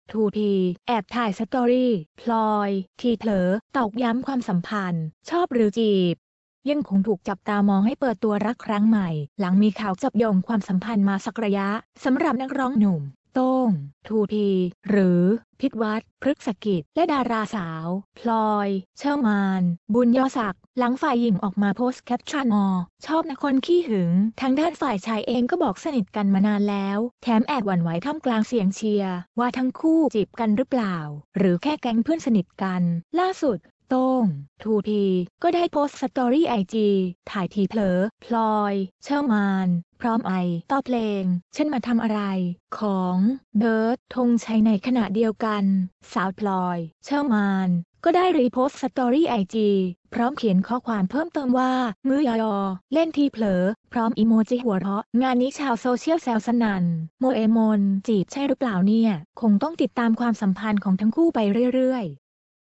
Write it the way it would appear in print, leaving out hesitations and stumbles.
2P แอบถ่ายสตอรี่พลอยทีเผลอตอกย้ำความสัมพันธ์ชอบหรือจีบยังคงถูกจับตามองให้เปิดตัวรักครั้งใหม่หลังมีข่าวจับโยงความสัมพันธ์มาสักระยะสำหรับนักร้องหนุ่มโต้ง 2P หรือพิทวัฒน์พฤกษกิจและดาราสาวพลอยเชอร์มานบุญยศักดิ์หลังฝ่ายหญิงออกมาโพสต์แคปชั่นชอบนะคนขี้หึงทางด้านฝ่ายชายเองก็บอกสนิทกันมานานแล้วแถมแอบหวั่นไหวท่ามกลางเสียงเชียร์ว่าทั้งคู่จีบกันหรือเปล่าหรือแค่แก๊งเพื่อนสนิทกันล่าสุดโต้ง 2P ก็ได้โพสต์สตอรี่IGถ่ายทีเผลอพลอยเชอร์มานพร้อมต่อเพลงฉันมาทำอะไรของเบิร์ดธงชัยในขณะเดียวกันสาวพลอยเชอร์มานก็ได้รีโพสต์สตอรี่IGพร้อมเขียนข้อความเพิ่มเติมว่ามื้อยอเล่นทีเผลอพร้อมอีโมจิหัวเราะงานนี้ชาวโซเชียลแซวสนั่นโมเอมนจีบใช่หรือเปล่าเนี่ยคงต้องติดตามความสัมพันธ์ของทั้งคู่ไปเรื่อยๆ